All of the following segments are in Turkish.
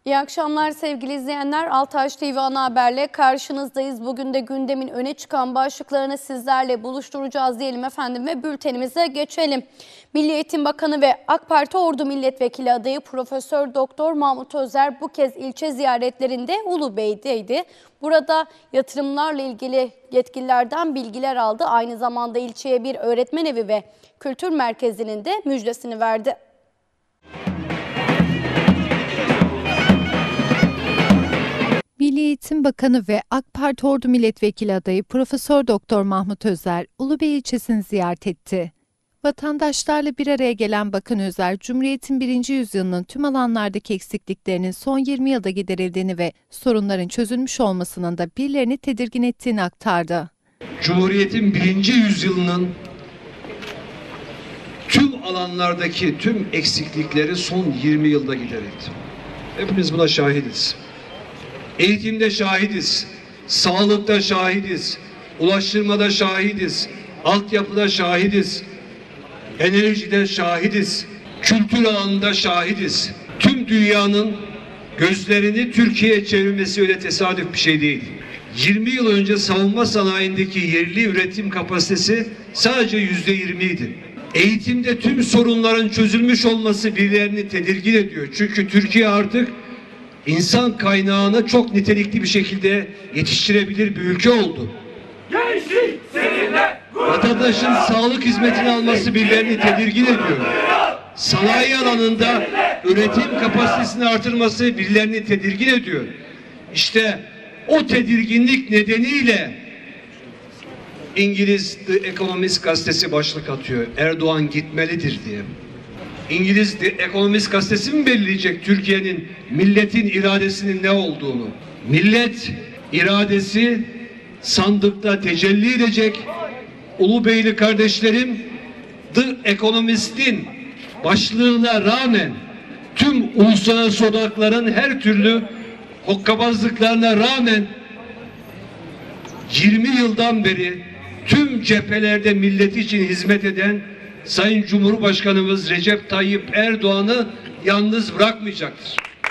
İyi akşamlar sevgili izleyenler. Altaş TV Ana Haber'le karşınızdayız. Bugün de gündemin öne çıkan başlıklarını sizlerle buluşturacağız diyelim efendim ve bültenimize geçelim. Milli Eğitim Bakanı ve AK Parti Ordu Milletvekili adayı Profesör Doktor Mahmut Özer bu kez ilçe ziyaretlerinde Ulubey'deydi. Burada yatırımlarla ilgili yetkililerden bilgiler aldı. Aynı zamanda ilçeye bir öğretmen evi ve kültür merkezinin de müjdesini verdi. Milli Eğitim Bakanı ve AK Parti Ordu Milletvekili adayı Profesör Doktor Mahmut Özer, Ulubey ilçesini ziyaret etti. Vatandaşlarla bir araya gelen Bakan Özer, Cumhuriyet'in 1. yüzyılının tüm alanlardaki eksikliklerinin son 20 yılda giderildiğini ve sorunların çözülmüş olmasının da birilerini tedirgin ettiğini aktardı. Cumhuriyet'in 1. yüzyılının tüm alanlardaki tüm eksiklikleri son 20 yılda giderildi. Hepimiz buna şahidiz. Eğitimde şahidiz, sağlıkta şahidiz, ulaştırmada şahidiz, altyapıda şahidiz, enerjide şahidiz, kültür alanında şahidiz. Tüm dünyanın gözlerini Türkiye'ye çevirmesi öyle tesadüf bir şey değil. 20 yıl önce savunma sanayindeki yerli üretim kapasitesi sadece %20 idi. Eğitimde tüm sorunların çözülmüş olması birilerini tedirgin ediyor. Çünkü Türkiye artık İnsan kaynağını çok nitelikli bir şekilde yetiştirebilir bir ülke oldu. Gençlik seninle Vatandaşın sağlık hizmetini alması birilerini tedirgin ediyor. Sanayi alanında üretim kapasitesini artırması birilerini tedirgin ediyor. İşte o tedirginlik nedeniyle İngiliz The Economist gazetesi başlık atıyor. Erdoğan gitmelidir diye. İngiliz The Economist gazetesi mi belirleyecek Türkiye'nin, milletin iradesinin ne olduğunu? Millet iradesi sandıkta tecelli edecek. Ulubeyli kardeşlerim, The Economist'in başlığına rağmen tüm uluslararası odakların her türlü hokkabazlıklarına rağmen 20 yıldan beri tüm cephelerde milleti için hizmet eden Sayın Cumhurbaşkanımız Recep Tayyip Erdoğan'ı yalnız bırakmayacaktır.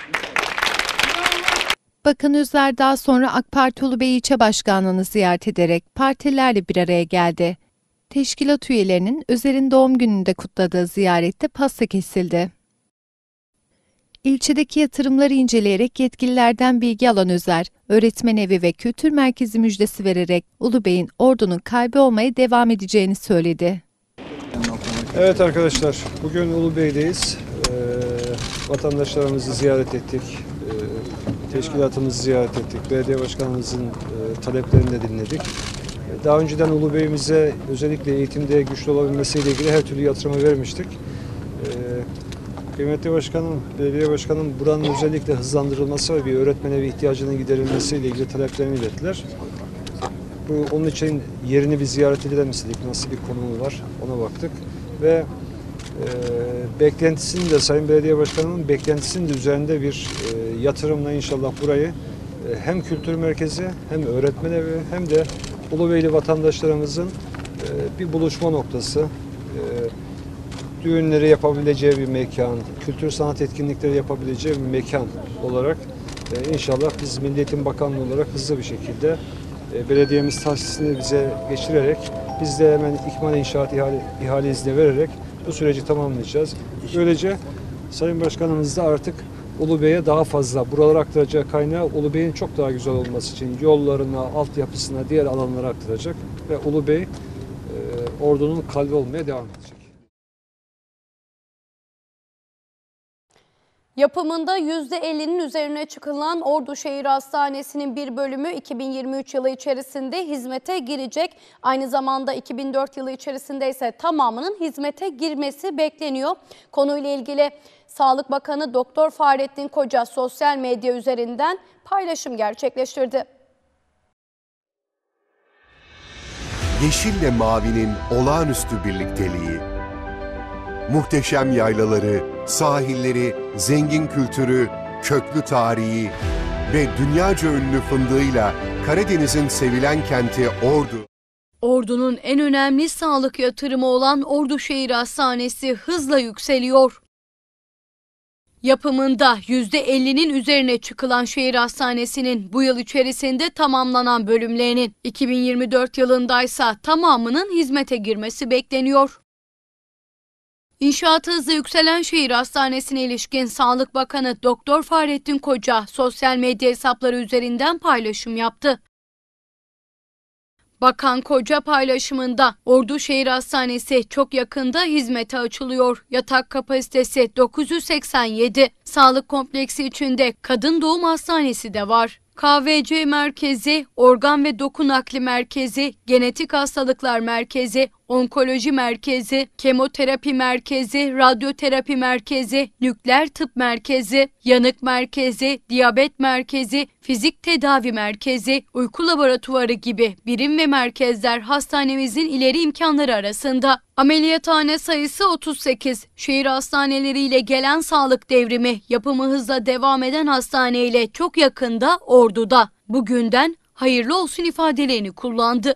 Bakan Özer daha sonra AK Parti Ulubey İlçe Başkanlığı'nı ziyaret ederek partilerle bir araya geldi. Teşkilat üyelerinin Özer'in doğum gününde kutladığı ziyarette pasta kesildi. İlçedeki yatırımları inceleyerek yetkililerden bilgi alan Özer, öğretmen evi ve kültür merkezi müjdesi vererek Ulubey'in Ordu'nun kalbi olmaya devam edeceğini söyledi. Evet arkadaşlar, bugün Ulubey'deyiz. Vatandaşlarımızı ziyaret ettik, teşkilatımızı ziyaret ettik, belediye başkanımızın taleplerini de dinledik. Daha önceden Ulubey'imize özellikle eğitimde güçlü olabilmesiyle ilgili her türlü yatırımı vermiştik. Kıymetli başkanım, belediye başkanım buranın özellikle hızlandırılması ve bir öğretmen evi ihtiyacının giderilmesiyle ilgili taleplerini ilettiler. Onun için yerini bir ziyaret edelim istedik. Nasıl bir konumu var ona baktık. Ve beklentisinin de Sayın Belediye Başkanı'nın beklentisinin de üzerinde bir yatırımla inşallah burayı hem kültür merkezi hem öğretmen evi hem de Ulubeyli vatandaşlarımızın bir buluşma noktası, düğünleri yapabileceği bir mekan, kültür sanat etkinlikleri yapabileceği bir mekan olarak inşallah biz Milli Eğitim Bakanlığı olarak hızlı bir şekilde belediyemiz tahsisini bize geçirerek biz de hemen ikmal inşaat ihale izni vererek bu süreci tamamlayacağız. Böylece Sayın Başkanımız da artık Ulubey'e daha fazla buralara aktaracağı kaynağı Ulubey'in çok daha güzel olması için yollarına, altyapısına, diğer alanlara aktaracak ve Ulubey Ordu'nun kalbi olmaya devam edecek. Yapımında %50'nin üzerine çıkılan Ordu Şehir Hastanesi'nin bir bölümü 2023 yılı içerisinde hizmete girecek. Aynı zamanda 2004 yılı içerisinde ise tamamının hizmete girmesi bekleniyor. Konuyla ilgili Sağlık Bakanı Doktor Fahrettin Koca sosyal medya üzerinden paylaşım gerçekleştirdi. Yeşille mavinin olağanüstü birlikteliği, muhteşem yaylaları, sahilleri, zengin kültürü, köklü tarihi ve dünyaca ünlü fındığıyla Karadeniz'in sevilen kenti Ordu. Ordu'nun en önemli sağlık yatırımı olan Ordu Şehir Hastanesi hızla yükseliyor. Yapımında %50'nin üzerine çıkılan şehir hastanesinin bu yıl içerisinde tamamlanan bölümlerinin 2024 yılındaysa tamamının hizmete girmesi bekleniyor. İnşaatı hızla yükselen şehir hastanesine ilişkin Sağlık Bakanı Doktor Fahrettin Koca sosyal medya hesapları üzerinden paylaşım yaptı. Bakan Koca paylaşımında Ordu Şehir Hastanesi çok yakında hizmete açılıyor. Yatak kapasitesi 987. Sağlık kompleksi içinde kadın doğum hastanesi de var. KVC merkezi, organ ve doku nakli merkezi, genetik hastalıklar merkezi, onkoloji merkezi, kemoterapi merkezi, radyoterapi merkezi, nükleer tıp merkezi, yanık merkezi, diyabet merkezi, fizik tedavi merkezi, uyku laboratuvarı gibi birim ve merkezler hastanemizin ileri imkanları arasında. Ameliyathane sayısı 38. Şehir hastaneleriyle gelen sağlık devrimi, yapımı hızla devam eden hastaneyle çok yakında Ordu'da. Bugünden hayırlı olsun ifadelerini kullandı.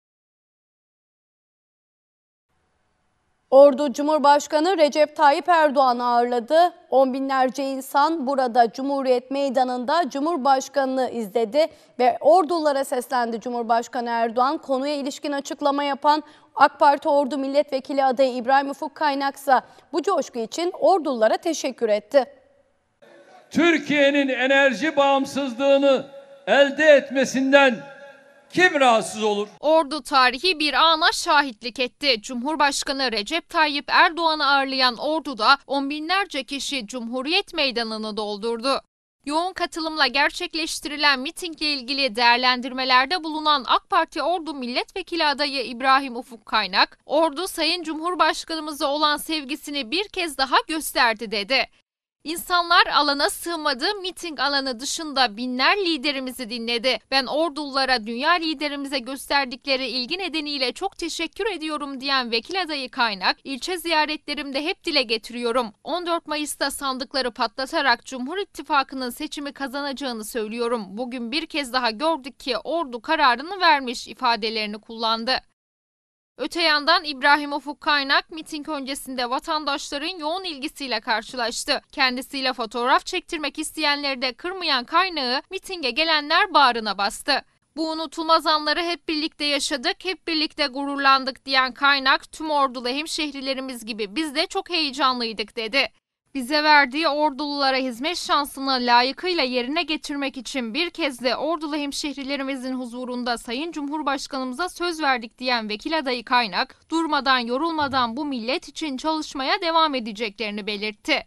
Ordu Cumhurbaşkanı Recep Tayyip Erdoğan ağırladı. On binlerce insan burada Cumhuriyet Meydanı'nda Cumhurbaşkanı'nı izledi ve Ordulara seslendi. Cumhurbaşkanı Erdoğan konuya ilişkin açıklama yapan AK Parti Ordu Milletvekili adayı İbrahim Ufuk Kaynaksa bu coşku için Ordulara teşekkür etti. Türkiye'nin enerji bağımsızlığını elde etmesinden kim rahatsız olur? Ordu tarihi bir ana şahitlik etti. Cumhurbaşkanı Recep Tayyip Erdoğan'ı ağırlayan Ordu'da on binlerce kişi Cumhuriyet Meydanı'nı doldurdu. Yoğun katılımla gerçekleştirilen mitingle ilgili değerlendirmelerde bulunan AK Parti Ordu Milletvekili adayı İbrahim Ufuk Kaynak, Ordu Sayın Cumhurbaşkanımıza olan sevgisini bir kez daha gösterdi dedi. İnsanlar alana sığmadı, miting alanı dışında binler liderimizi dinledi. Ben Ordululara dünya liderimize gösterdikleri ilgi nedeniyle çok teşekkür ediyorum diyen vekil adayı Kaynak, ilçe ziyaretlerimde hep dile getiriyorum. 14 Mayıs'ta sandıkları patlatarak Cumhur İttifakı'nın seçimi kazanacağını söylüyorum. Bugün bir kez daha gördük ki Ordu kararını vermiş ifadelerini kullandı. Öte yandan İbrahim Ufuk Kaynak miting öncesinde vatandaşların yoğun ilgisiyle karşılaştı. Kendisiyle fotoğraf çektirmek isteyenleri de kırmayan Kaynak'ı mitinge gelenler bağrına bastı. Bu unutulmaz anları hep birlikte yaşadık, hep birlikte gururlandık diyen Kaynak, tüm Ordulu hemşehrilerimiz gibi biz de çok heyecanlıydık dedi. Bize verdiği Ordululara hizmet şansını layıkıyla yerine getirmek için bir kez de Ordulu hemşehrilerimizin huzurunda Sayın Cumhurbaşkanımıza söz verdik diyen vekil adayı Kaynak, durmadan yorulmadan bu millet için çalışmaya devam edeceklerini belirtti.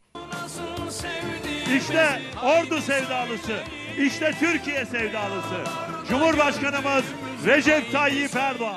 İşte Ordu sevdalısı, işte Türkiye sevdalısı, Cumhurbaşkanımız Recep Tayyip Erdoğan.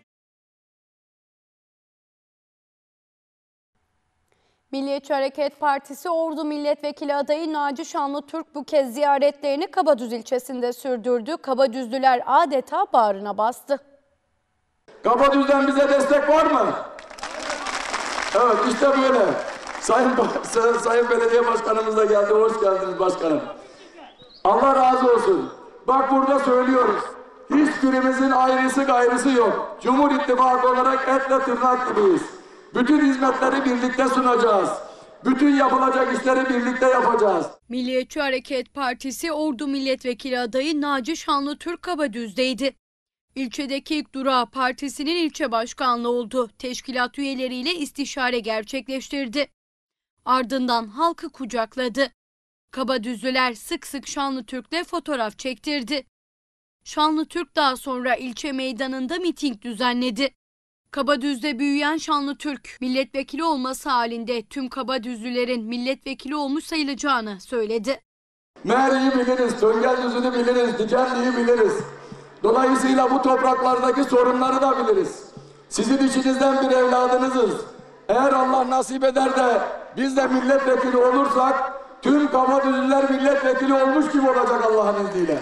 Milliyetçi Hareket Partisi Ordu Milletvekili adayı Naci Şanlıtürk bu kez ziyaretlerini Kabadüz ilçesinde sürdürdü. Kabadüzlüler adeta bağrına bastı. Kabadüz'den bize destek var mı? Evet, işte böyle. Sayın Belediye Başkanımız da geldi. Hoş geldiniz başkanım. Allah razı olsun. Bak burada söylüyoruz. Hiçbirimizin ayrısı gayrısı yok. Cumhur İttifakı olarak etle tırnak gibiyiz. Bütün hizmetleri birlikte sunacağız. Bütün yapılacak işleri birlikte yapacağız. Milliyetçi Hareket Partisi Ordu Milletvekili adayı Naci Şanlıtürk Kabadüz'deydi. İlçedeki ilk durağı partisinin ilçe başkanlığı oldu. Teşkilat üyeleriyle istişare gerçekleştirdi. Ardından halkı kucakladı. Kabadüzlüler sık sık Şanlıtürk'le fotoğraf çektirdi. Şanlıtürk daha sonra ilçe meydanında miting düzenledi. Kabadüz'de büyüyen Şanlıtürk, milletvekili olması halinde tüm Kabadüzlülerin milletvekili olmuş sayılacağını söyledi. Meğer'i biliriz, Töngeldüzü'nü biliriz, Dikenli'yi biliriz. Dolayısıyla bu topraklardaki sorunları da biliriz. Sizin içinizden bir evladınızız. Eğer Allah nasip eder de biz de milletvekili olursak tüm Kabadüzlüler milletvekili olmuş gibi olacak Allah'ın izniyle.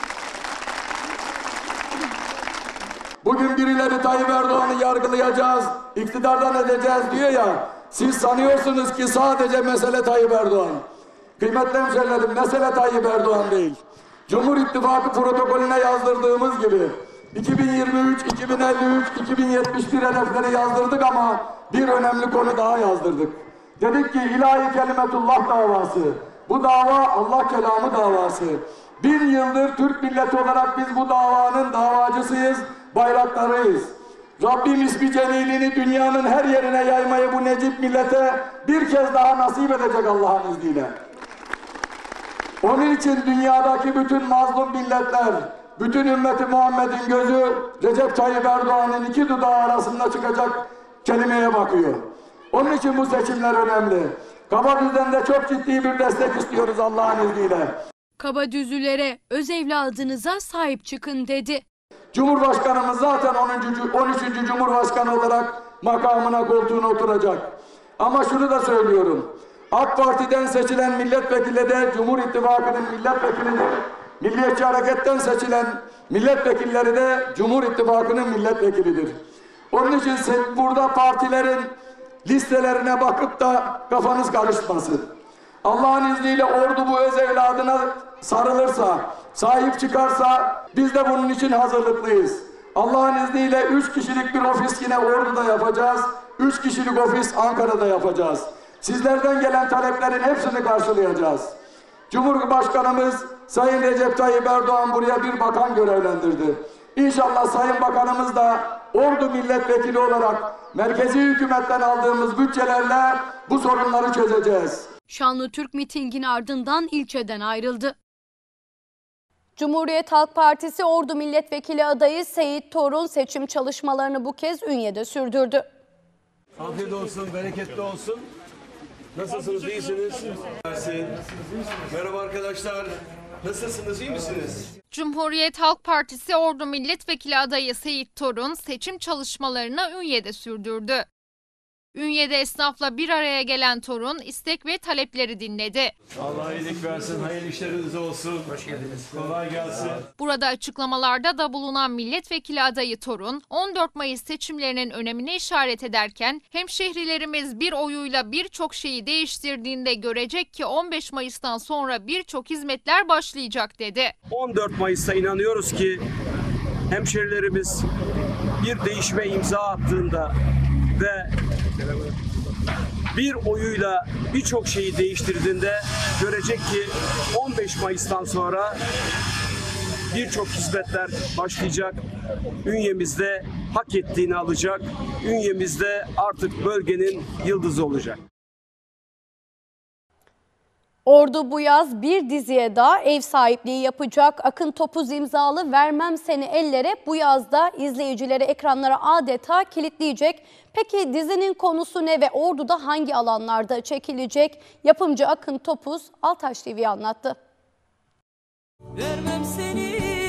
Bugün birileri Tayyip Erdoğan'ı yargılayacağız, iktidardan edeceğiz diyor ya, siz sanıyorsunuz ki sadece mesele Tayyip Erdoğan. Kıymetli hemşehrilerim, mesele Tayyip Erdoğan değil. Cumhur İttifakı protokolüne yazdırdığımız gibi 2023, 2053, 2071 hedefleri yazdırdık ama bir önemli konu daha yazdırdık. Dedik ki ilahi kelimetullah davası. Bu dava Allah kelamı davası. 1000 yıldır Türk milleti olarak biz bu davanın davacısıyız, bayraklarıyız. Rabbim ismi celilini dünyanın her yerine yaymayı bu necip millete bir kez daha nasip edecek Allah'ın izniyle. Onun için dünyadaki bütün mazlum milletler, bütün ümmeti Muhammed'in gözü Recep Tayyip Erdoğan'ın iki dudağı arasında çıkacak kelimeye bakıyor. Onun için bu seçimler önemli. Kabadüz'den çok ciddi bir destek istiyoruz Allah'ın izniyle. Kabadüzlülere öz evladınıza sahip çıkın dedi. Cumhurbaşkanımız zaten 13. Cumhurbaşkanı olarak makamına, koltuğuna oturacak. Ama şunu da söylüyorum. AK Parti'den seçilen milletvekili de Cumhur İttifakı'nın milletvekilidir. Milliyetçi Hareket'ten seçilen milletvekilleri de Cumhur İttifakı'nın milletvekilidir. Onun için burada partilerin listelerine bakıp da kafanız karışmasın. Allah'ın izniyle ordu bu öz evladına sarılırsa, sahip çıkarsa biz de bunun için hazırlıklıyız. Allah'ın izniyle 3 kişilik bir ofis yine orduda yapacağız. 3 kişilik ofis Ankara'da yapacağız. Sizlerden gelen taleplerin hepsini karşılayacağız. Cumhurbaşkanımız Sayın Recep Tayyip Erdoğan buraya bir bakan görevlendirdi. İnşallah Sayın Bakanımız da ordu milletvekili olarak merkezi hükümetten aldığımız bütçelerle bu sorunları çözeceğiz. Şanlı Türk mitingin ardından ilçeden ayrıldı. Cumhuriyet Halk Partisi Ordu Milletvekili adayı Seyit Torun seçim çalışmalarını bu kez Ünye'de sürdürdü. Afiyet olsun, bereketli olsun. Nasılsınız, iyisiniz? Merhaba arkadaşlar. Nasılsınız, iyi misiniz? Cumhuriyet Halk Partisi Ordu Milletvekili adayı Seyit Torun seçim çalışmalarını Ünye'de sürdürdü. Ünye'de esnafla bir araya gelen Torun istek ve talepleri dinledi. Allah iyilik versin, hayırlı işleriniz olsun. Hoş geldiniz. Kolay gelsin. Burada açıklamalarda da bulunan milletvekili adayı Torun, 14 Mayıs seçimlerinin önemine işaret ederken hemşehrilerimiz bir oyuyla birçok şeyi değiştirdiğinde görecek ki 15 Mayıs'tan sonra birçok hizmetler başlayacak dedi. 14 Mayıs'ta inanıyoruz ki hemşehrilerimiz bir değişime imza attığında ve bir oyuyla birçok şeyi değiştirdiğinde görecek ki 15 Mayıs'tan sonra birçok hizmetler başlayacak. Ünye'mizde hak ettiğini alacak. Ünye'mizde artık bölgenin yıldızı olacak. Ordu bu yaz bir diziye daha ev sahipliği yapacak. Akın Topuz imzalı Vermem Seni Ellere bu yazda izleyicileri ekranlara adeta kilitleyecek. Peki dizinin konusu ne ve Ordu'da hangi alanlarda çekilecek? Yapımcı Akın Topuz Altaş TV'ye anlattı. Vermem seni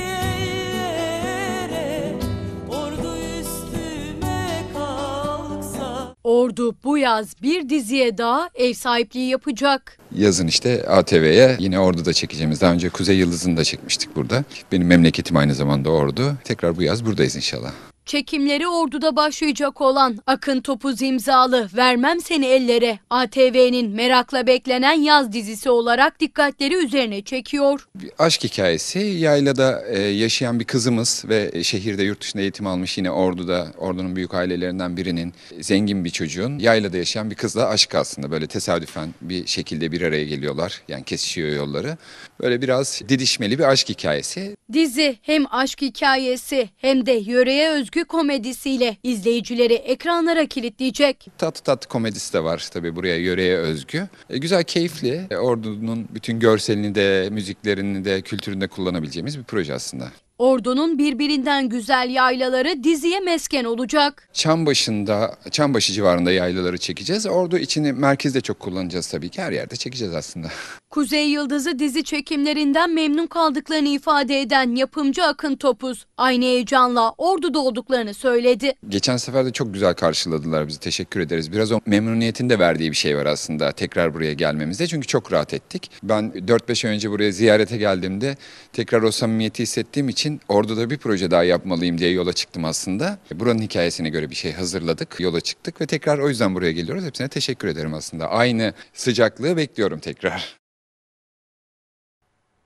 ellere, ordu üstüme kalksa. Ordu bu yaz bir diziye daha ev sahipliği yapacak. Yazın işte ATV'ye yine Ordu'da çekeceğimiz. Daha önce Kuzey Yıldızı'nı da çekmiştik burada. Benim memleketim aynı zamanda Ordu. Tekrar bu yaz buradayız inşallah. Çekimleri Ordu'da başlayacak olan Akın Topuz imzalı Vermem Seni Ellere, ATV'nin merakla beklenen yaz dizisi olarak dikkatleri üzerine çekiyor. Bir aşk hikayesi. Yaylada yaşayan bir kızımız ve şehirde yurt dışında eğitim almış yine Ordu'da, Ordu'nun büyük ailelerinden birinin, zengin bir çocuğun yaylada yaşayan bir kızla aşk aslında. Böyle tesadüfen bir şekilde bir araya geliyorlar. Yani kesişiyor yolları. Böyle biraz didişmeli bir aşk hikayesi. Dizi hem aşk hikayesi hem de yöreye özgü komedisiyle izleyicileri ekranlara kilitleyecek. Tatlı komedisi de var tabii buraya yöreye özgü. Güzel, keyifli. Ordu'nun bütün görselini de, müziklerini de, kültürünü de kullanabileceğimiz bir proje aslında. Ordu'nun birbirinden güzel yaylaları diziye mesken olacak. Çambaşı civarında yaylaları çekeceğiz. Ordu içini merkezde çok kullanacağız tabii ki. Her yerde çekeceğiz aslında. Kuzey Yıldızı dizi çekimlerinden memnun kaldıklarını ifade eden yapımcı Akın Topuz, aynı heyecanla Ordu'da olduklarını söyledi. Geçen sefer de çok güzel karşıladılar bizi. Teşekkür ederiz. Biraz o memnuniyetin de verdiği bir şey var aslında tekrar buraya gelmemizde. Çünkü çok rahat ettik. Ben 4-5 ay önce buraya ziyarete geldiğimde tekrar o samimiyeti hissettiğim için Ordu'da bir proje daha yapmalıyım diye yola çıktım aslında. Buranın hikayesine göre bir şey hazırladık, yola çıktık ve tekrar o yüzden buraya geliyoruz. Hepsine teşekkür ederim aslında. Aynı sıcaklığı bekliyorum tekrar.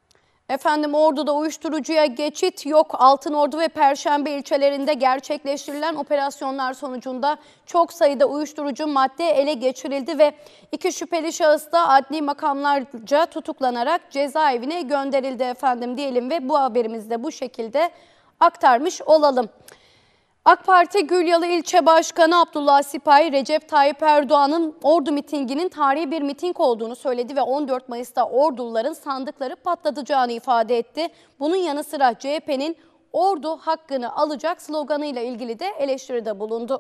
Efendim Ordu'da uyuşturucuya geçit yok. Altınordu ve Perşembe ilçelerinde gerçekleştirilen operasyonlar sonucunda çok sayıda uyuşturucu madde ele geçirildi ve 2 şüpheli şahıs da adli makamlarca tutuklanarak cezaevine gönderildi efendim diyelim ve bu haberimizi de bu şekilde aktarmış olalım. AK Parti Gülyalı İlçe Başkanı Abdullah Sipahi, Recep Tayyip Erdoğan'ın Ordu mitinginin tarihi bir miting olduğunu söyledi ve 14 Mayıs'ta Orduluların sandıkları patlatacağını ifade etti. Bunun yanı sıra CHP'nin Ordu hakkını alacak sloganıyla ilgili de eleştiride bulundu.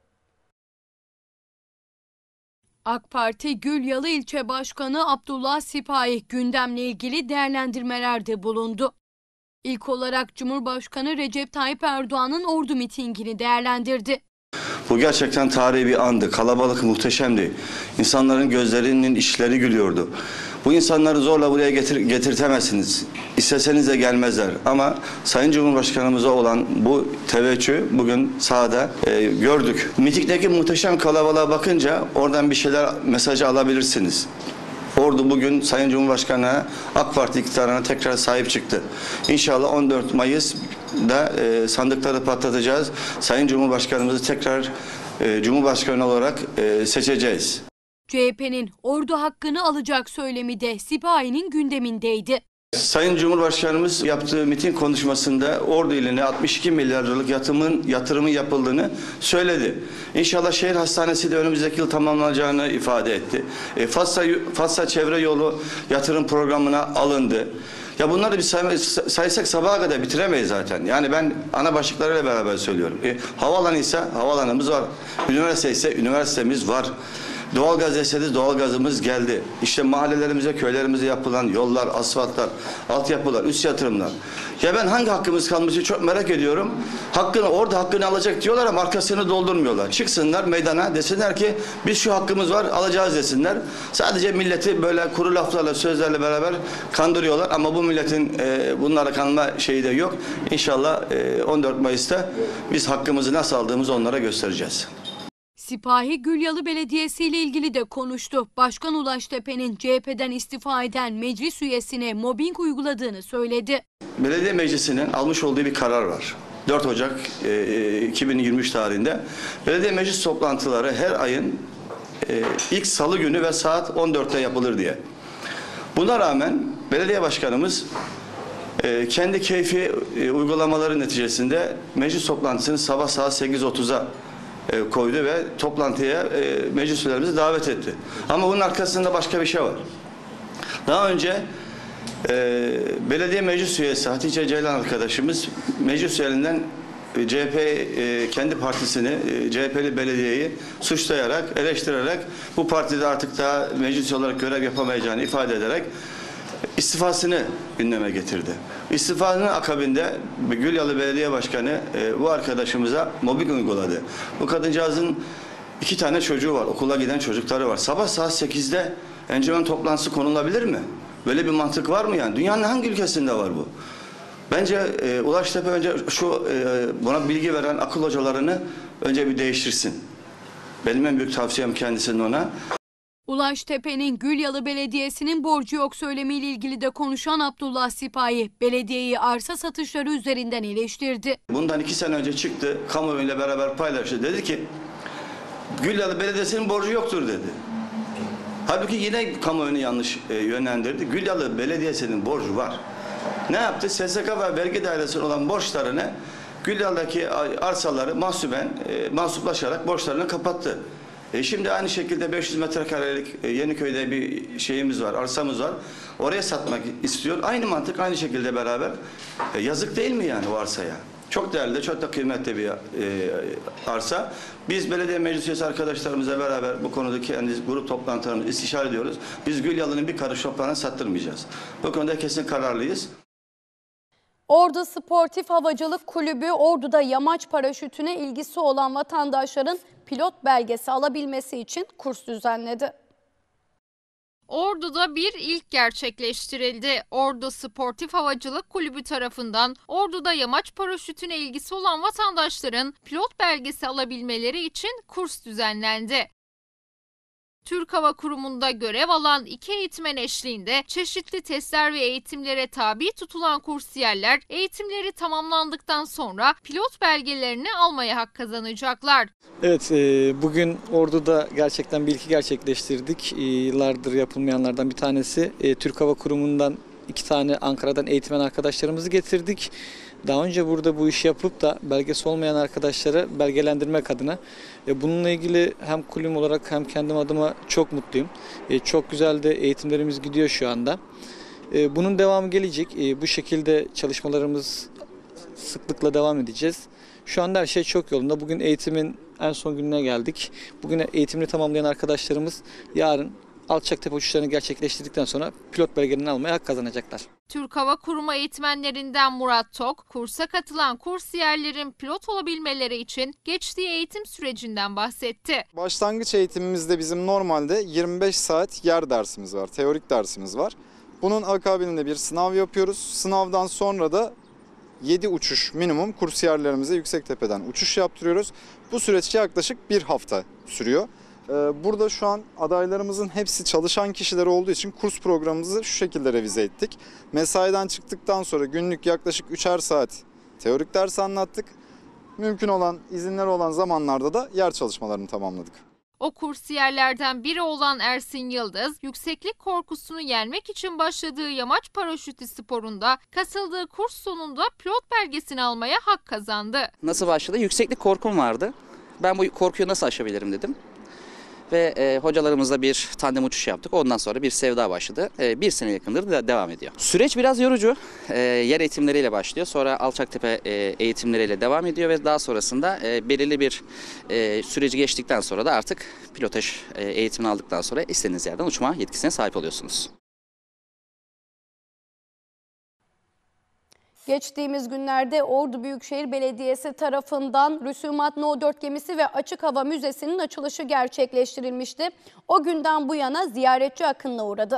AK Parti Gülyalı İlçe Başkanı Abdullah Sipahi gündemle ilgili değerlendirmelerde bulundu. İlk olarak Cumhurbaşkanı Recep Tayyip Erdoğan'ın Ordu mitingini değerlendirdi. Bu gerçekten tarihi bir andı. Kalabalık muhteşemdi. İnsanların gözlerinin içleri gülüyordu. Bu insanları zorla buraya getirtemezsiniz. İsteseniz de gelmezler. Ama Sayın Cumhurbaşkanımıza olan bu teveccühü bugün sahada gördük. Mitingdeki muhteşem kalabalığa bakınca oradan bir şeyler mesajı alabilirsiniz. Ordu bugün Sayın Cumhurbaşkanı'na, AK Parti iktidarına tekrar sahip çıktı. İnşallah 14 Mayıs'da sandıkları patlatacağız. Sayın Cumhurbaşkanımızı tekrar Cumhurbaşkanı olarak seçeceğiz. CHP'nin Ordu hakkını alacak söylemi de Sipahi'nin gündemindeydi. Sayın Cumhurbaşkanımız yaptığı miting konuşmasında Ordu iline 62 milyar liralık yatırımı yapıldığını söyledi. İnşallah şehir hastanesi de önümüzdeki yıl tamamlanacağını ifade etti. Fatsa çevre yolu yatırım programına alındı. Ya bunları bir saysak sabaha kadar bitiremeyiz zaten. Yani ben ana başlıklarıyla beraber söylüyorum. Havaalanı ise havaalanımız var. Üniversite ise üniversitemiz var. Doğalgaz deseniz doğalgazımız geldi. İşte mahallelerimize, köylerimize yapılan yollar, asfaltlar, altyapılar, üst yatırımlar. Ya ben hangi hakkımız kalmışı çok merak ediyorum. Orada hakkını alacak diyorlar ama arkasını doldurmuyorlar. Çıksınlar meydana desinler ki biz şu hakkımız var alacağız desinler. Sadece milleti böyle kuru laflarla, sözlerle beraber kandırıyorlar ama bu milletin bunlara kanma şeyi de yok. İnşallah 14 Mayıs'ta biz hakkımızı nasıl aldığımızı onlara göstereceğiz. Sipahi Gülyalı Belediyesi ile ilgili de konuştu. Başkan Ulaştepe'nin CHP'den istifa eden meclis üyesine mobbing uyguladığını söyledi. Belediye Meclisi'nin almış olduğu bir karar var. 4 Ocak 2023 tarihinde belediye meclis toplantıları her ayın ilk salı günü ve saat 14'te yapılır diye. Buna rağmen belediye başkanımız kendi keyfi uygulamaları neticesinde meclis toplantısını sabah saat 8.30'a koydu ve toplantıya meclis üyelerimizi davet etti. Ama bunun arkasında başka bir şey var. Daha önce belediye meclis üyesi Hatice Ceylan arkadaşımız meclis üyelerinden CHP kendi partisini, CHP'li belediyeyi suçlayarak, eleştirerek bu partide artık daha meclis olarak görev yapamayacağını ifade ederek istifasını gündeme getirdi. İstifanın akabinde Gülyalı Belediye Başkanı bu arkadaşımıza mobbing uyguladı. Bu kadıncağızın 2 tane çocuğu var, okula giden çocukları var. Sabah saat 8'de encümen toplantısı konulabilir mi? Böyle bir mantık var mı yani? Dünyanın hangi ülkesinde var bu? Bence Ulaştepe önce buna bilgi veren akıl hocalarını önce bir değiştirsin. Benim en büyük tavsiyem kendisinin ona. Ulaştepe'nin Gülyalı Belediyesi'nin borcu yok söylemiyle ilgili de konuşan Abdullah Sipahi, belediyeyi arsa satışları üzerinden eleştirdi. Bundan 2 sene önce çıktı, kamuoyuyla beraber paylaştı. Dedi ki, Gülyalı Belediyesi'nin borcu yoktur dedi. Halbuki yine kamuoyunu yanlış yönlendirdi. Gülyalı Belediyesi'nin borcu var. Ne yaptı? SSK ve vergi dairesine olan borçlarını, Gülyalı'daki arsaları mansuplaşarak borçlarını kapattı. Şimdi aynı şekilde 500 metrekarelik Yeniköy'de bir şeyimiz var, arsamız var. Oraya satmak istiyor. Aynı mantık, aynı şekilde beraber. Yazık değil mi yani o arsaya? Çok değerli, çok da kıymetli bir arsa. Biz belediye meclis üyesi arkadaşlarımızla beraber bu konudaki grup toplantılarımızı istişare ediyoruz. Biz Gülyalı'nın bir karış toprağını sattırmayacağız. Bu konuda kesin kararlıyız. Ordu Sportif Havacılık Kulübü Ordu'da yamaç paraşütüne ilgisi olan vatandaşların pilot belgesi alabilmesi için kurs düzenledi. Ordu'da bir ilk gerçekleştirildi. Ordu Sportif Havacılık Kulübü tarafından Ordu'da yamaç paraşütüne ilgisi olan vatandaşların pilot belgesi alabilmeleri için kurs düzenlendi. Türk Hava Kurumu'nda görev alan 2 eğitmen eşliğinde çeşitli testler ve eğitimlere tabi tutulan kursiyerler eğitimleri tamamlandıktan sonra pilot belgelerini almaya hak kazanacaklar. Evet, bugün Ordu'da gerçekten bir ilki gerçekleştirdik. Yıllardır yapılmayanlardan bir tanesi. Türk Hava Kurumu'ndan 2 tane Ankara'dan eğitmen arkadaşlarımızı getirdik. Daha önce burada bu işi yapıp da belgesi olmayan arkadaşlara belgelendirmek adına. Bununla ilgili hem kulüp olarak hem kendim adıma çok mutluyum. Çok güzel de eğitimlerimiz gidiyor şu anda. Bunun devamı gelecek. Bu şekilde çalışmalarımız sıklıkla devam edeceğiz. Şu anda her şey çok yolunda. Bugün eğitimin en son gününe geldik. Bugün eğitimini tamamlayan arkadaşlarımız yarın alçaktepe uçuşlarını gerçekleştirdikten sonra pilot belgelerini almaya hak kazanacaklar. Türk Hava Kurumu eğitmenlerinden Murat Tok, kursa katılan kursiyerlerin pilot olabilmeleri için geçtiği eğitim sürecinden bahsetti. Başlangıç eğitimimizde bizim normalde 25 saat yer dersimiz var, teorik dersimiz var. Bunun akabinde bir sınav yapıyoruz. Sınavdan sonra da 7 uçuş minimum kursiyerlerimize Yüksektepe'den uçuş yaptırıyoruz. Bu süreç yaklaşık bir hafta sürüyor. Burada şu an adaylarımızın hepsi çalışan kişiler olduğu için kurs programımızı şu şekilde revize ettik. Mesaiden çıktıktan sonra günlük yaklaşık 3'er saat teorik ders anlattık. Mümkün olan, izinleri olan zamanlarda da yer çalışmalarını tamamladık. O kursiyerlerden biri olan Ersin Yıldız, yükseklik korkusunu yenmek için başladığı yamaç paraşütü sporunda katıldığı kurs sonunda pilot belgesini almaya hak kazandı. Nasıl başladı? Yükseklik korkum vardı. Ben bu korkuyu nasıl aşabilirim dedim. Ve hocalarımızla bir tandem uçuş yaptık. Ondan sonra bir sevda başladı. 1 sene yakındır da devam ediyor. Süreç biraz yorucu. Yer eğitimleriyle başlıyor. Sonra alçaktepe eğitimleriyle devam ediyor ve daha sonrasında belirli bir süreci geçtikten sonra da artık pilotaj eğitimini aldıktan sonra istediğiniz yerden uçma yetkisine sahip oluyorsunuz. Geçtiğimiz günlerde Ordu Büyükşehir Belediyesi tarafından Rüsumat No 4 gemisi ve Açık Hava Müzesi'nin açılışı gerçekleştirilmişti. O günden bu yana ziyaretçi akınına uğradı.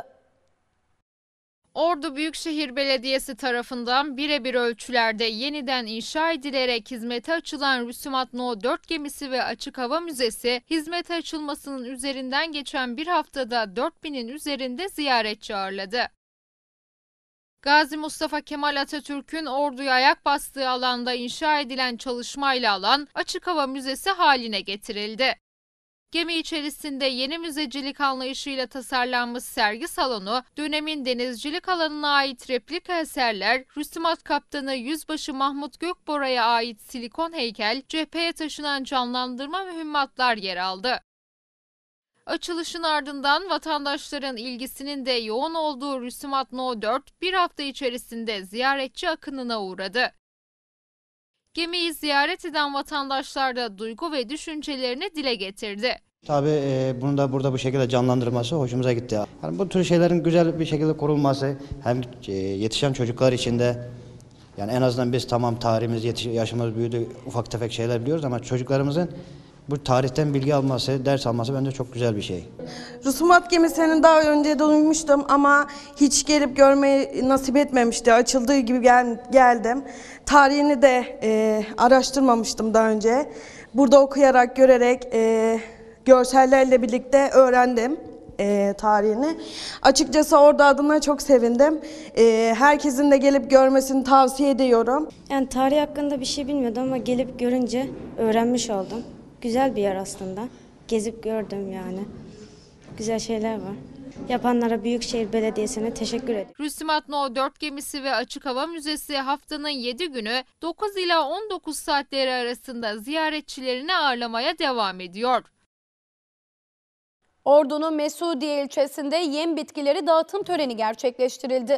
Ordu Büyükşehir Belediyesi tarafından birebir ölçülerde yeniden inşa edilerek hizmete açılan Rüsumat No 4 gemisi ve Açık Hava Müzesi, hizmete açılmasının üzerinden geçen bir haftada 4000'in üzerinde ziyaretçi ağırladı. Gazi Mustafa Kemal Atatürk'ün Ordu'ya ayak bastığı alanda inşa edilen çalışmayla alan Açık Hava Müzesi haline getirildi. Gemi içerisinde yeni müzecilik anlayışıyla tasarlanmış sergi salonu, dönemin denizcilik alanına ait replika eserler, Rüsumat Kaptanı Yüzbaşı Mahmut Gökbora'ya ait silikon heykel, cepheye taşınan canlandırma mühimmatlar yer aldı. Açılışın ardından vatandaşların ilgisinin de yoğun olduğu Rüsumat No 4 bir hafta içerisinde ziyaretçi akınına uğradı. Gemiyi ziyaret eden vatandaşlar da duygu ve düşüncelerini dile getirdi. Tabii bunu da burada bu şekilde canlandırması hoşumuza gitti. Yani bu tür şeylerin güzel bir şekilde korunması hem yetişen çocuklar için de, yani en azından biz tamam tarihimiz, yaşımız büyüdü, ufak tefek şeyler biliyoruz ama çocuklarımızın bu tarihten bilgi alması, ders alması bence çok güzel bir şey. Rüsumat gemisini daha önce duymuştum ama hiç gelip görmeyi nasip etmemişti. Açıldığı gibi geldim. Tarihini de araştırmamıştım daha önce. Burada okuyarak, görerek, görsellerle birlikte öğrendim tarihini. Açıkçası Ordu adına çok sevindim. Herkesin de gelip görmesini tavsiye ediyorum. Yani tarih hakkında bir şey bilmiyordum ama gelip görünce öğrenmiş oldum. Güzel bir yer aslında. Gezip gördüm yani. Güzel şeyler var. Yapanlara Büyükşehir Belediyesi'ne teşekkür ederim. Rüsumat No 4 gemisi ve Açık Hava Müzesi haftanın 7 günü 9 ila 19 saatleri arasında ziyaretçilerini ağırlamaya devam ediyor. Ordu'nun Mesudiye ilçesinde yem bitkileri dağıtım töreni gerçekleştirildi.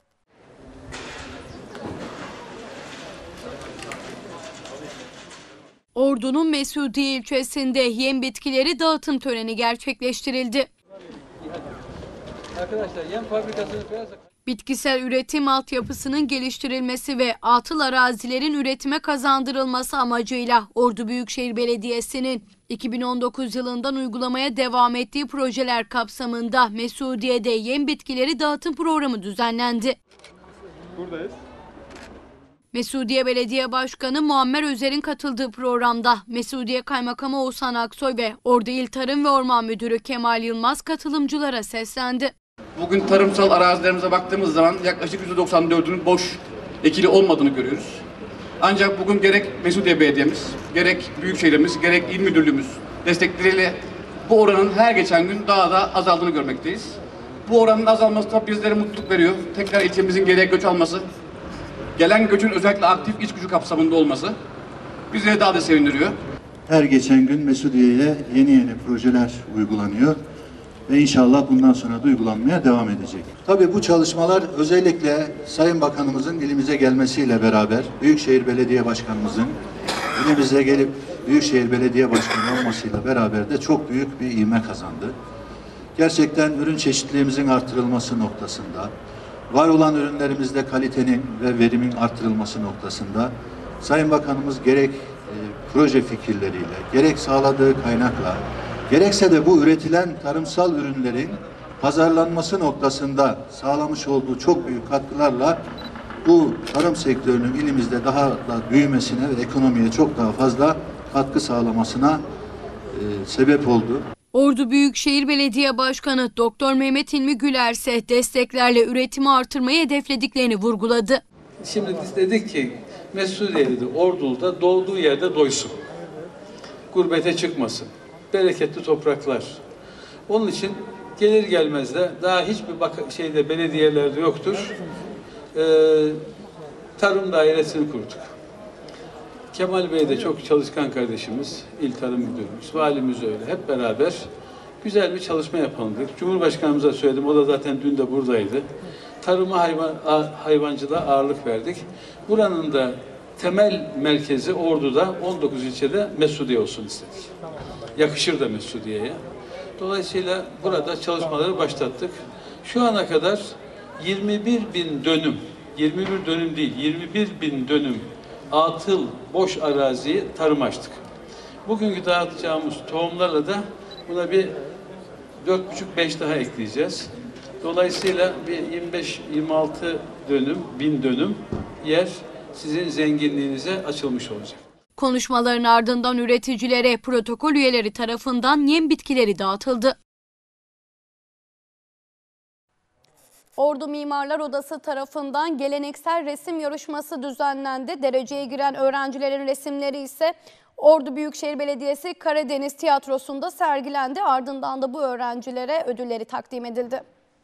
Ordu'nun Mesudiye ilçesinde yem bitkileri dağıtım töreni gerçekleştirildi. Arkadaşlar yem fabrikasını Bitkisel üretim altyapısının geliştirilmesi ve atıl arazilerin üretime kazandırılması amacıyla Ordu Büyükşehir Belediyesi'nin 2019 yılından uygulamaya devam ettiği projeler kapsamında Mesudiye'de yem bitkileri dağıtım programı düzenlendi. Buradayız. Mesudiye Belediye Başkanı Muammer Özer'in katıldığı programda Mesudiye Kaymakamı Oğuzhan Aksoy ve Ordu İl Tarım ve Orman Müdürü Kemal Yılmaz katılımcılara seslendi. Bugün tarımsal arazilerimize baktığımız zaman yaklaşık %94'ünün boş, ekili olmadığını görüyoruz. Ancak bugün gerek Mesudiye Belediye'miz, gerek Büyükşehir'imiz, gerek İl Müdürlüğümüz destekleriyle bu oranın her geçen gün daha da azaldığını görmekteyiz. Bu oranın azalması da bizlere mutluluk veriyor. Tekrar ilçemizin geriye göç alması, gelen göçün özellikle aktif iç gücü kapsamında olması bizleri daha da sevindiriyor. Her geçen gün Mesudiye'ye yeni projeler uygulanıyor ve inşallah bundan sonra da uygulanmaya devam edecek. Tabii bu çalışmalar özellikle Sayın Bakanımızın ilimize gelmesiyle beraber Büyükşehir Belediye Başkanımızın ilimize gelip Büyükşehir Belediye Başkanı olmasıyla beraber de çok büyük bir ivme kazandı. Gerçekten ürün çeşitliliğimizin artırılması noktasında, var olan ürünlerimizde kalitenin ve verimin artırılması noktasında Sayın Bakanımız gerek proje fikirleriyle, gerek sağladığı kaynakla, gerekse de bu üretilen tarımsal ürünlerin pazarlanması noktasında sağlamış olduğu çok büyük katkılarla bu tarım sektörünün ilimizde daha da büyümesine ve ekonomiye çok daha fazla katkı sağlamasına sebep oldu. Ordu Büyükşehir Belediye Başkanı Doktor Mehmet İlmi Güler ise desteklerle üretimi artırmayı hedeflediklerini vurguladı. Şimdi biz dedik ki Mesudiye'de, Ordu'da doğduğu yerde doysun. Gurbete çıkmasın. Bereketli topraklar. Onun için gelir gelmez de daha hiçbir belediyelerde yoktur. Tarım dairesini kurduk. Kemal Bey de çok çalışkan kardeşimiz, İl Tarım Müdürümüz, valimiz öyle. Hep beraber güzel bir çalışma yapalım dedik. Cumhurbaşkanımıza söyledim, o da zaten dün de buradaydı. Tarıma, hayvancılığa ağırlık verdik. Buranın da temel merkezi Ordu'da 19 ilçede Mesudiye olsun istedik. Yakışır da Mesudiye'ye. Dolayısıyla burada çalışmaları başlattık. Şu ana kadar 21.000 dönüm, 21 dönüm değil, 21.000 dönüm atıl boş araziyi tarım açtık. Bugünkü dağıtacağımız tohumlarla da buna bir 4,5-5 daha ekleyeceğiz. Dolayısıyla bir 25-26 dönüm, 1000 dönüm yer sizin zenginliğinize açılmış olacak. Konuşmaların ardından üreticilere protokol üyeleri tarafından yem bitkileri dağıtıldı. Ordu Mimarlar Odası tarafından geleneksel resim yarışması düzenlendi. Dereceye giren öğrencilerin resimleri ise Ordu Büyükşehir Belediyesi Karadeniz Tiyatrosu'nda sergilendi. Ardından da bu öğrencilere ödülleri takdim edildi.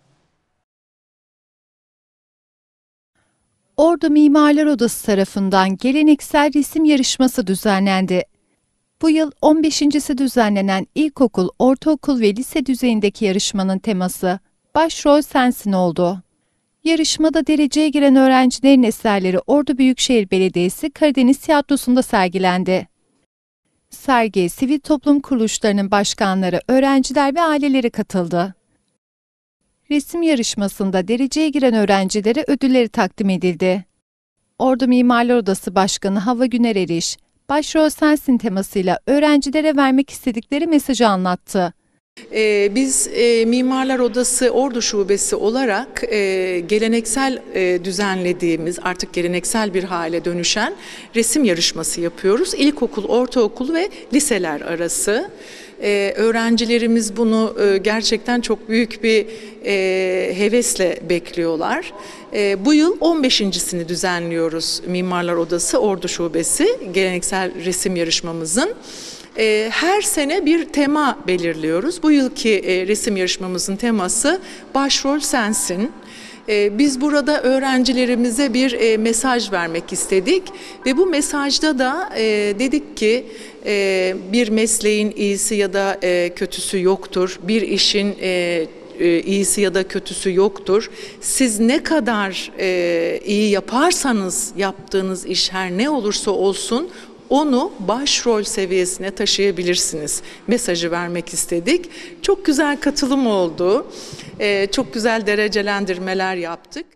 Ordu Mimarlar Odası tarafından geleneksel resim yarışması düzenlendi. Bu yıl 15.si düzenlenen ilkokul, ortaokul ve lise düzeyindeki yarışmanın teması "Başrol Sensin" oldu. Yarışmada dereceye giren öğrencilerin eserleri Ordu Büyükşehir Belediyesi Karadeniz Tiyatrosu'nda sergilendi. Sergiye sivil toplum kuruluşlarının başkanları, öğrenciler ve aileleri katıldı. Resim yarışmasında dereceye giren öğrencilere ödülleri takdim edildi. Ordu Mimarlar Odası Başkanı Havva Güner Eriş, "Başrol Sensin" temasıyla öğrencilere vermek istedikleri mesajı anlattı. Biz Mimarlar Odası Ordu Şubesi olarak geleneksel düzenlediğimiz, artık geleneksel bir hale dönüşen resim yarışması yapıyoruz. İlkokul, ortaokul ve liseler arası. Öğrencilerimiz bunu gerçekten çok büyük bir hevesle bekliyorlar. Bu yıl 15.sini düzenliyoruz Mimarlar Odası Ordu Şubesi geleneksel resim yarışmamızın. Her sene bir tema belirliyoruz. Bu yılki resim yarışmamızın teması "Başrol Sensin". Biz burada öğrencilerimize bir mesaj vermek istedik ve bu mesajda da dedik ki bir mesleğin iyisi ya da kötüsü yoktur. Bir işin iyisi ya da kötüsü yoktur. Siz ne kadar iyi yaparsanız yaptığınız iş her ne olursa olsun onu başrol seviyesine taşıyabilirsiniz mesajı vermek istedik. Çok güzel katılım oldu. Çok güzel derecelendirmeler yaptık.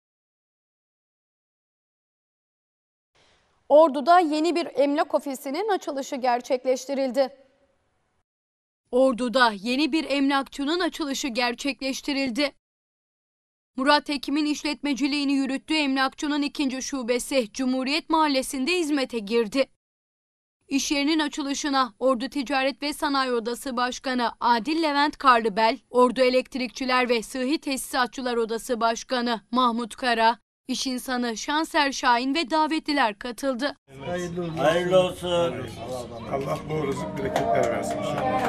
Ordu'da yeni bir emlak ofisinin açılışı gerçekleştirildi. Ordu'da yeni bir emlakçının açılışı gerçekleştirildi. Murat Ekim'in işletmeciliğini yürüttüğü emlakçının 2. şubesi Cumhuriyet Mahallesi'nde hizmete girdi. İş yerinin açılışına Ordu Ticaret ve Sanayi Odası Başkanı Adil Levent Karlıbel, Ordu Elektrikçiler ve Sıhhi Tesisatçılar Odası Başkanı Mahmut Kara, İş insanı Şanser Şahin ve davetliler katıldı. Hayırlı olsun. Allah bol rızık bereketler versin.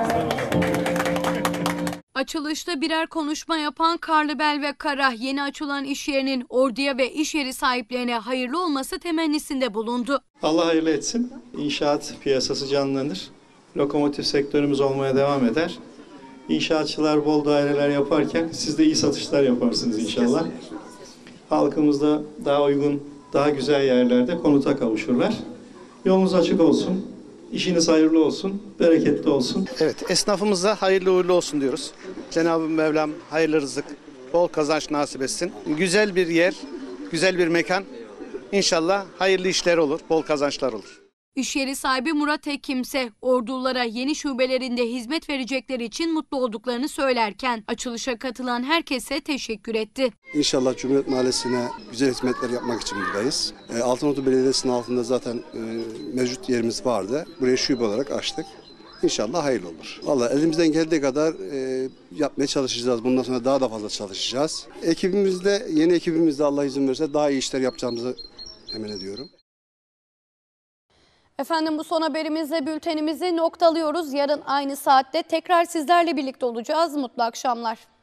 Açılışta birer konuşma yapan Karlıbel ve Kara, yeni açılan iş yerinin Ordu'ya ve iş yeri sahiplerine hayırlı olması temennisinde bulundu. Allah hayırlı etsin. İnşaat piyasası canlanır. Lokomotif sektörümüz olmaya devam eder. İnşaatçılar bol daireler yaparken siz de iyi satışlar yaparsınız inşallah. Halkımız da daha uygun, daha güzel yerlerde konuta kavuşurlar. Yolunuz açık olsun. İşiniz hayırlı olsun, bereketli olsun. Evet, esnafımıza hayırlı uğurlu olsun diyoruz. Cenab-ı Mevlam hayırlı rızık, bol kazanç nasip etsin. Güzel bir yer, güzel bir mekan. İnşallah hayırlı işler olur, bol kazançlar olur. İş yeri sahibi Murat Ekim ise Ordulara yeni şubelerinde hizmet verecekleri için mutlu olduklarını söylerken açılışa katılan herkese teşekkür etti. İnşallah Cumhuriyet Mahallesi'ne güzel hizmetler yapmak için buradayız. Altınordu Belediyesi'nin altında zaten mevcut yerimiz vardı. Buraya şube olarak açtık. İnşallah hayırlı olur. Vallahi elimizden geldiği kadar yapmaya çalışacağız. Bundan sonra daha da fazla çalışacağız. Yeni ekibimizde Allah izin verirse daha iyi işler yapacağımızı emin ediyorum. Efendim bu son haberimizle bültenimizi noktalıyoruz. Yarın aynı saatte tekrar sizlerle birlikte olacağız. Mutlu akşamlar.